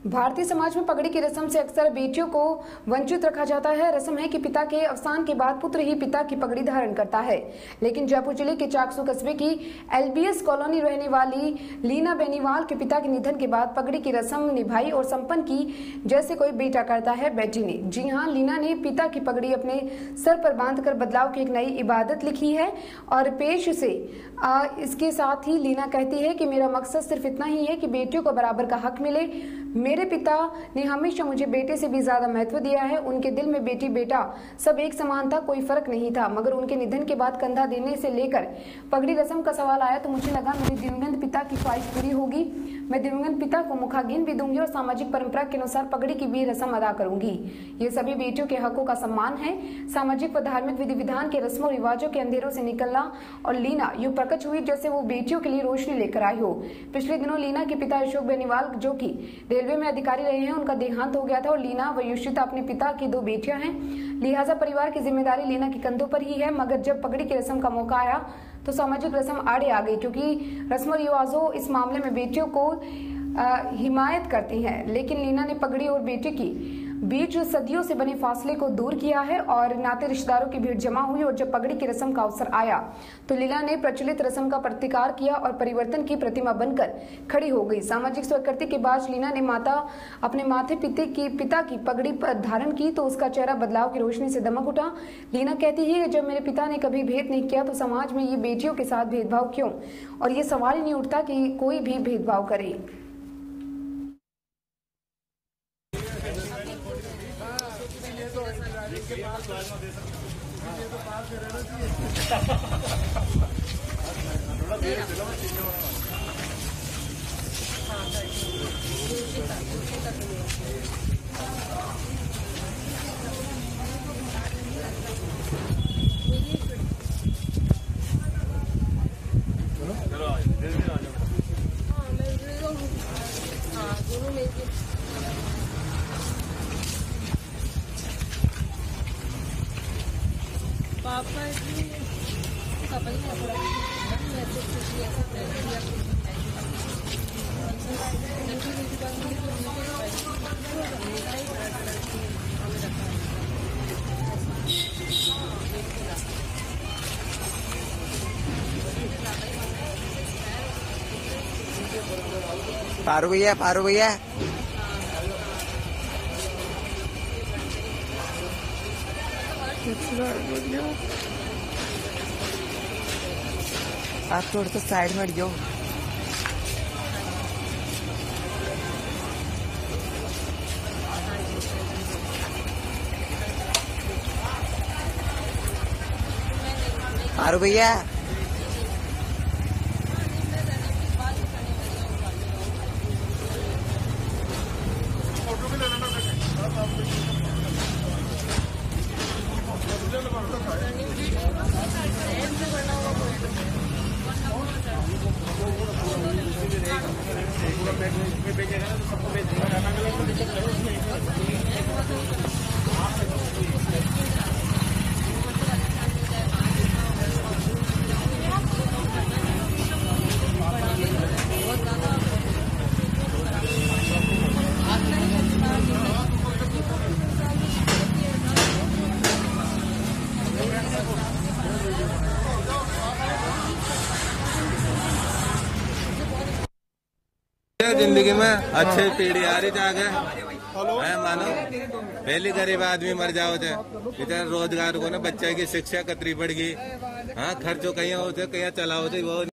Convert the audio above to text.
भारतीय समाज में पगड़ी की रस्म से अक्सर बेटियों को वंचित रखा जाता है। रस्म है कि पिता के अवसान के बाद पुत्र ही पिता की पगड़ी धारण करता है। लेकिन जयपुर जिले के चाकसू कस्बे की एलबीएस कॉलोनी रहने वाली लीना बेनीवाल के पिता के निधन के बाद पगड़ी की रस्म निभाई और संपन्न की जैसे कोई बेटा करता है बेटी ने। जी हाँ, लीना ने पिता की पगड़ी अपने सर पर बांधकर बदलाव की एक नई इबादत लिखी है और पेश से इसके साथ ही लीना कहती है कि मेरा मकसद सिर्फ इतना ही है कि बेटियों को बराबर का हक मिले। मेरे पिता ने हमेशा मुझे बेटे से भी ज्यादा महत्व दिया है। उनके दिल में बेटी बेटा सब एक समान था, कोई फर्क नहीं था। मगर उनके निधन के बाद कंधा देने से लेकर पगड़ी रस्म का सवाल आया तो मुझे लगा मेरे दिवंगत पिता की ख्वाहिश पूरी होगी। मैं दिवंगत पिता को मुखाग्नि भी दूंगी और सामाजिक परंपरा के अनुसार पगड़ी की भी रस्म अदा करूंगी। ये सभी बेटियों के हकों का सम्मान है। सामाजिक व धार्मिक विधि विधान के रस्मों रिवाजों के अंधेरों से निकलना और लीना यूं प्रकट हुई जैसे वो बेटियों के लिए रोशनी लेकर आई हो। पिछले दिनों लीना के पिता अशोक बेनीवाल, जो कि रेलवे में अधिकारी रहे हैं, उनका देहांत हो गया था और लीना व युषिता अपने पिता की 2 बेटियां हैं। लिहाजा परिवार की जिम्मेदारी लीना के कंधों पर ही है। मगर जब पगड़ी की रस्म का मौका आया तो सामाजिक रस्म आड़े आ गई, क्योंकि रस्म रिवाजों इस मामले में बेटियों को हिमायत करती हैं। लेकिन लीना ने पगड़ी और बेटे की बीच सदियों से बने फासले को दूर किया है और नाते रिश्तेदारों की भीड़ जमा हुई और जब पगड़ी की रस्म का अवसर आया तो लीना ने प्रचलित रस्म का प्रतिकार किया और परिवर्तन की प्रतिमा बनकर खड़ी हो गई। सामाजिक स्वीकृति के बाद लीना ने अपने माथे पिता की पगड़ी पर धारण की तो उसका चेहरा बदलाव की रोशनी से दमक उठा। लीना कहती है कि जब मेरे पिता ने कभी भेद नहीं किया तो समाज में ये बेटियों के साथ भेदभाव क्यों, और ये सवाल ही नहीं उठता कि कोई भी भेदभाव करे। पापा जी पापा जी पारू भैया आप थोड़ा सा साइड में हट जाओ। पारू भैया जिंदगी में अच्छे पीढ़ी आ रही जागे है। मानो पहले गरीब आदमी मर जाओ थे, इधर रोजगार को ना बच्चे की शिक्षा कतरी बढ़ गई। हाँ, खर्चो कहीं होते कहीं चलाओ थे वो